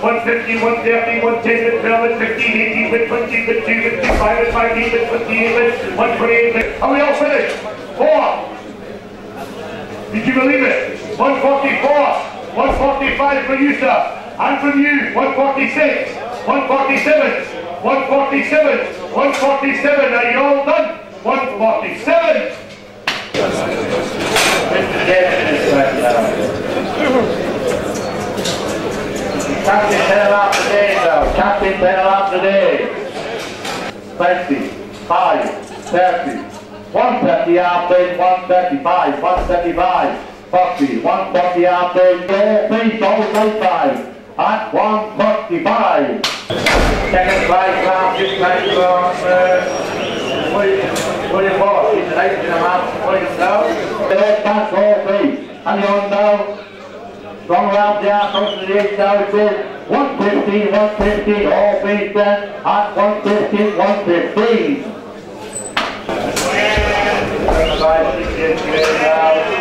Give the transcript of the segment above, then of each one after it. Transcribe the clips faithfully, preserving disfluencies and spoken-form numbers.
one fifty, one thirty, one ten, twelve, fifteen, eighteen, twenty, twenty-two, twenty-five, nineteen, twenty-eight, one twenty-eight. Are we all finished? Four. Did you believe it? one forty-four, one forty-five for you, sir. And from you, one forty-six, one forty-seven, one forty-seven, one forty-seven. Are you all done? one forty-seven. Captain ten up today now. Captain ten up today. twenty, five, thirty, one thirty airplane, one thirty-five, one thirty-five, forty, one forty airplane, please don't say five. At one forty-five. Second flight round, this time from uh, William Boss. He's an eight and a half, William now. The left pass all three. And you're on now. Strong round the arm, comes to the eight now, it is one fifteen, one fifteen, all three then. At one fifteen, one fifteen. Five, six, eight, eight now.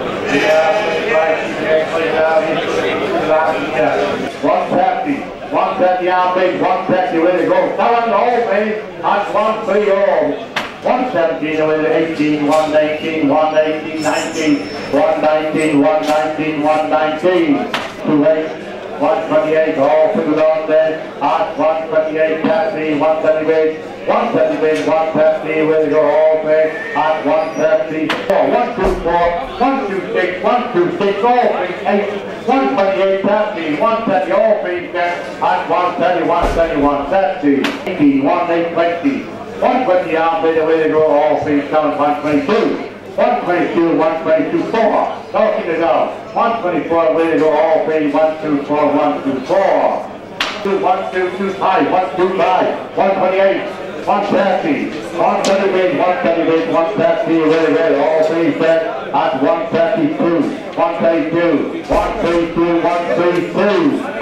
one thirty, one thirty arm base, one thirty where they go. Talent all base at one three all. one seventeen with eighteen, one nineteen, one eighteen, nineteen, one nineteen, one nineteen, one nineteen. two eight, one twenty-eight, all figured on there. At one twenty-eight, thirty, one thirty base. one thirty base, one thirty, where they go all base. At one thirty, four, one two four, one two six, one two six, all base, eight. one twenty-eight, thirty, one thirty, all base there. At one thirty, one thirty, one thirty. eighteen, one eight, twenty. one twenty arm base, where they go all base down. one twenty-two. one twenty-two, one twenty-two, four. Talking it out. one twenty-four, where they go all base. one two four, one two four. one two two five, one two five, one twenty-eight. one thirty, one thirty base, one thirty base, one thirty, very well, all three set at one thirty-two, one thirty-two, one thirty-two, one thirty-two.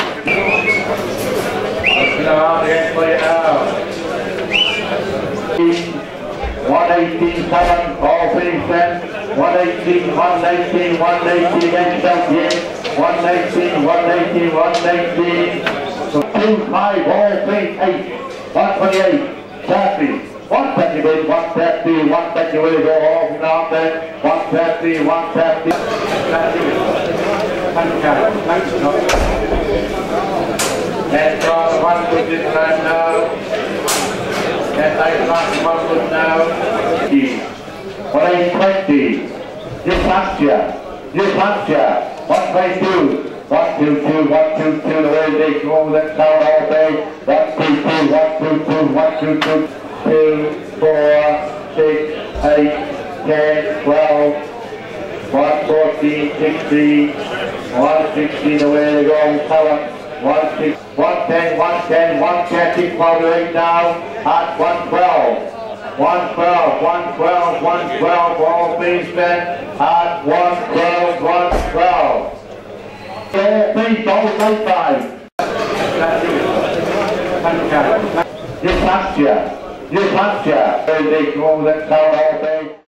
one eighteen, seven, all three set, one eighteen, one nineteen, one nineteen, against that game, one nineteen, one nineteen, one nineteen, two five, all three, eight, one twenty-eight. thirty, one thirty base, one thirty, one thirty will go off and out there, one thirty, one thirty. Let's cross one foot this time now. Let's like cross one foot now. one eight twenty. This Hampshire, this Hampshire, one twenty-two. one two two, one two two, the way they go that tower all day. one two two, one two two, one two two, two, four, six, eight, ten, twelve, one fourteen, sixteen, one sixteen, the way they go tower. one six, one ten, one ten, one thirty, powder eight now at one twelve. one twelve, one twelve, one twelve, all base men at one twelve, one twelve. Please don't say five. This Hampshire, this Hampshire, they go that town all day.